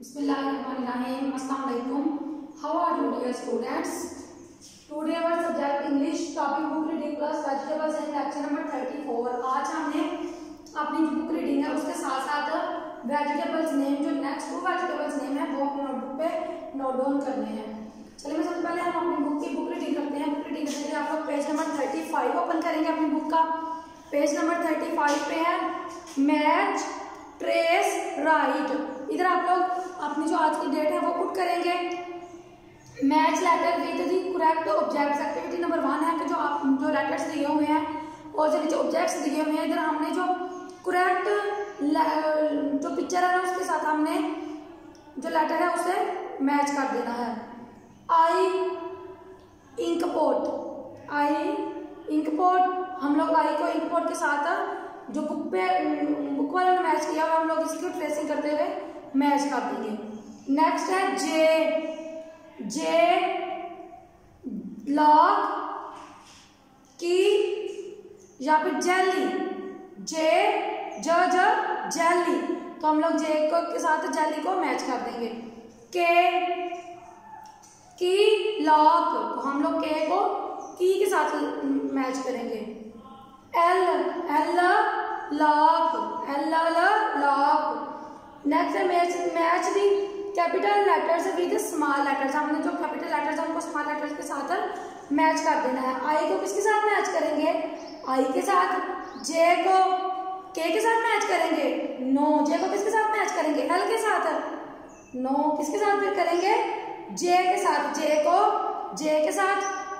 Bismillahirrahmanirrahim. Assalamu alaikum. How are you dear students? Today our subject English topic book reading plus vegetables and lecture number 34. आज हमने अपनी जो book reading है उसके साथ साथ वेजिटेबल्स नेम जो नेक्स्ट 2 वेजिटेबल्स नेम है वो अपनी नोटबुक पे नोट डाउन करने हैं। चलिए मैं सबसे पहले हम अपनी बुक की बुक रीडिंग करते हैं। बुक रीडिंग करने के लिए आप लोग पेज नंबर 35 ओपन करेंगे। अपनी बुक का पेज नंबर 35 पे है मैच ट्रेस राइट। इधर आप लोग अपनी जो आज की डेट है वो पुट करेंगे। Match letter with the correct objects. Activity number 1 है कि जो आप जो लेटर्स दिए हुए हैं और जो नीचे ऑब्जेक्ट्स दिए हुए हैं इधर हमने जो करेक्ट जो पिक्चर है ना उसके साथ हमने जो लेटर है उसे मैच कर देना है। I ink pot, I ink pot, हम लोग आई को इंक पोट के साथ जो बुक वाले ने मैच किया हुआ हम लोग इसकी ट्रेसिंग करते हुए मैच कर देंगे। नेक्स्ट है जे लॉक की या फिर जेली, जेली, तो हम लोग जे को के साथ जेली को मैच कर देंगे। की लॉक, तो हम लोग के को की के साथ मैच करेंगे। L lock, lock. नेक्स्ट है match the capital letters with small letters. हमने जो कैपिटल लेटर्स है उनको स्मॉल लेटर्स के साथ मैच कर देना है। आई को किसके साथ मैच करेंगे? आई के साथ। जे को के साथ मैच करेंगे? नो। जे को किसके साथ मैच करेंगे? एल के साथ। नो। किसके साथ फिर करेंगे? जे के साथ। जे को जे के साथ,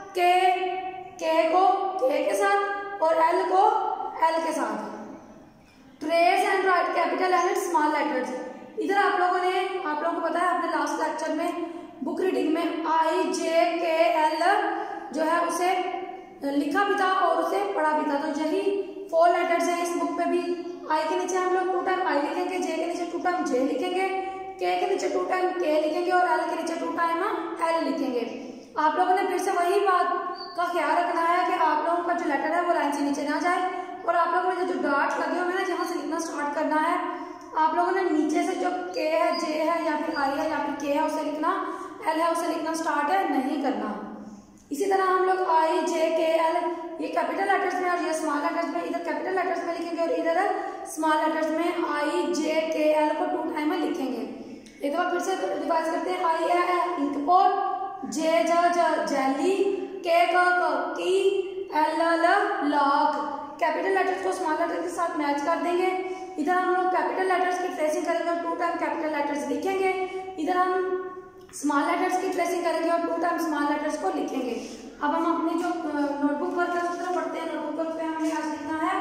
के को के के साथ और एल को एल के साथ। Trace and write capital and small letters. इधर आप लोगों को पता है आपने लास्ट लेक्चर में बुक रीडिंग में आई जे के एल जो है उसे लिखा भी था और उसे पढ़ा भी था। तो यही 4 लेटर्स हैं इस बुक पे भी। आई के नीचे हम लोग 2 टाइम आई लिखेंगे, जे के नीचे 2 टाइम जे लिखेंगे, के नीचे 2 टाइम के लिखेंगे और एल के नीचे 2 टाइम एल लिखेंगे। आप लोगों ने फिर से वही बात का ख्याल रखना है कि आप लोगों का जो लेटर है वो लाइन से नीचे ना जाए और आप लोगों ने जो डॉट्स लगे हुए हैं ना जहाँ से लिखना स्टार्ट करना है आप लोगों ने नीचे से जो के है, जे है या फिर आई है या फिर के है उसे लिखना, एल है उसे लिखना स्टार्ट है नहीं करना। इसी तरह हम लोग आई जे के एल ये कैपिटल लेटर्स में और ये स्मॉल लेटर्स में, इधर कैपिटल लेटर्स में लिखेंगे और इधर स्मॉल लेटर्स में आई जे के एल को 2 टाइम में लिखेंगे। एक बार फिर से रिवाइज करते हैं। आई है इंक पोट, जे jelly, K key, L lock. Capital letters को स्मॉल लेटर्स के साथ मैच कर देंगे। इधर हम लोग कैपिटल लेटर्स की ट्रेसिंग करेंगे और 2 टाइम कैपिटल लेटर्स लिखेंगे। इधर हम स्मॉल लेटर्स की ट्रेसिंग करेंगे और 2 टाइम स्मॉल लेटर्स को लिखेंगे। अब हम अपनी जो नोटबुक वर्क है उस तरह पढ़ते हैं। नोटबुक वर्क पे हमें आज लिखना है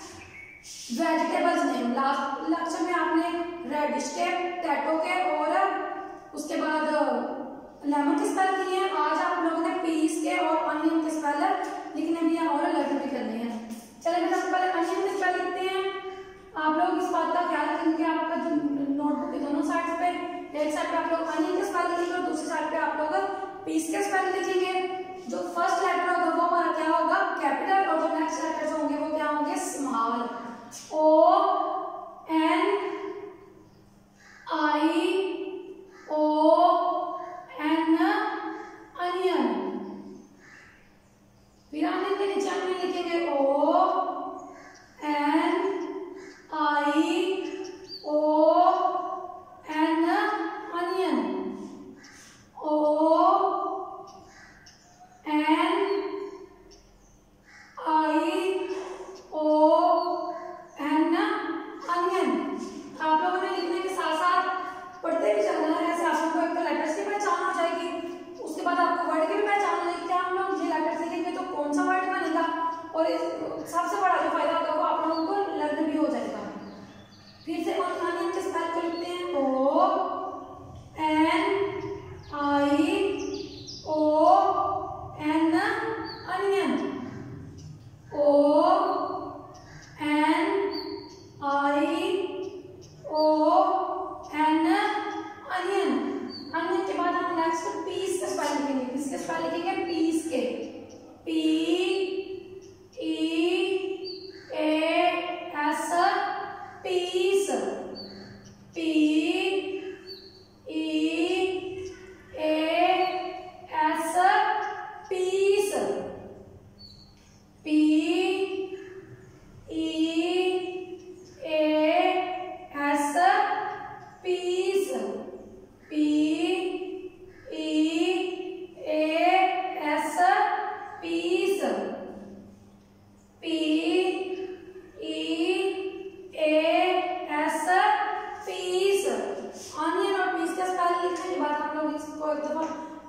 वेजिटेबल्स नेम। लास्ट लेक्चर में आपने रेडिश के, टैटो के और उसके बाद लेमन के स्पेल किए हैं। आज आप लोगों ने पीस के और अनियन के स्पेल लिखने भी हैं और लर्न भी करने हैं। चलिए सबसे पहले अनियन के स्पेल लिखते हैं। आप लोग इस बात का ख्याल रखेंगे आपका नोटबुक के दोनों साइड पे, एक साइड पे आप लोग अनियन के स्पेल लिखेंगे और दूसरी साइड पे आप लोग पीस के स्पेल लिखेंगे। जो फर्स्ट लेटर होगा वो हमारा क्या होगा? कैपिटल और जो नेक्स्ट लेटर्स होंगे वो क्या होंगे? Small. O N I O N onion. फिर अनियन के नीचे हम लिखेंगे O N I O N onion, O N I O N onion. आप लोगों ने लिखने के साथ साथ पढ़ते भी चलना है। ऐसे आप लोगों को लेटर्स की पहचान हो जाएगी, उसके बाद आपको वर्ड की भी पहचान हो जाएगी। क्या हम लोग ये लेटर्स लिखेंगे तो कौन सा वर्ड बनेगा और सबसे बड़ा जो फायदा होगा वो आप लोगों को लर्न भी हो जाएगा। फिर से अनियन के स्पेल को लिखते हैं O N I O N onion, O N I O N onion. Onion के बाद हम नेक्स्ट पीस के स्पेल लिखेंगे। किसके स्पेल लिखेंगे? पीस के, पी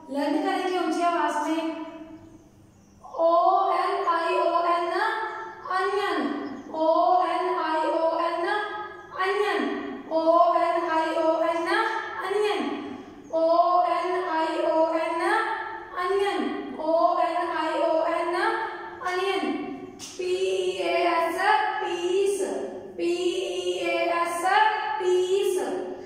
लर्न करेंगे ऊंची आवाज में। ONION onion, ONION onion, ONION onion, ONION onion, ONION onion. PEAS peas, PEAS peas,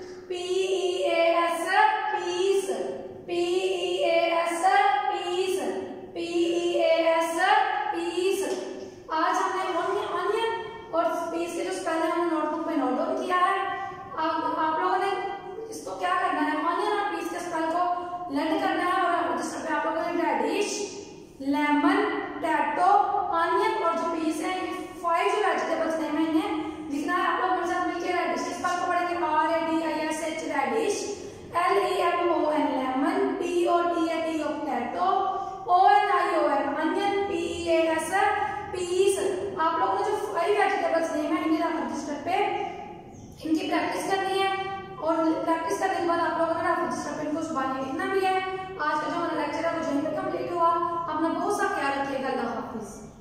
PEAS peas, PEAS peas, PEAS peas. आज हमने ऑनियन और पीस के जो स्पेल है हमने नोटबुक में नोट डाउन किया है। आप लोगों ने इसको क्या करना है, ऑनियन और पीस के स्पेल को लर्न करना है और रजिस्टर पे आप लोगों ने रेडिश, लेमन, टैटो, ऑनियन और जो पीस है, ये 5 जो वेजिटेबल्स नेम है इन्हें लिखना है। आप लोग मेरे साथ मिलकर रेडिश के स्पेल को पढ़ेंगे। RADISH radish, LEMON lemon, POTATO potato, ONION onion, PEAS peas. आप लोगों ने जो 5 वेजिटेबल्स नेम है इन्हें रजिस्टर पे इनकी प्रैक्टिस करनी है और प्रैक्टिस करने के बाद आप लोगों ने रजिस्टर पे इनको जुबानी लिखना भी है। आज का जो हमारा लेक्चर है वो यहीं पे कंप्लीट हुआ। अपना बहुत सा ख्याल रखिएगा। अल्लाह हाफिज।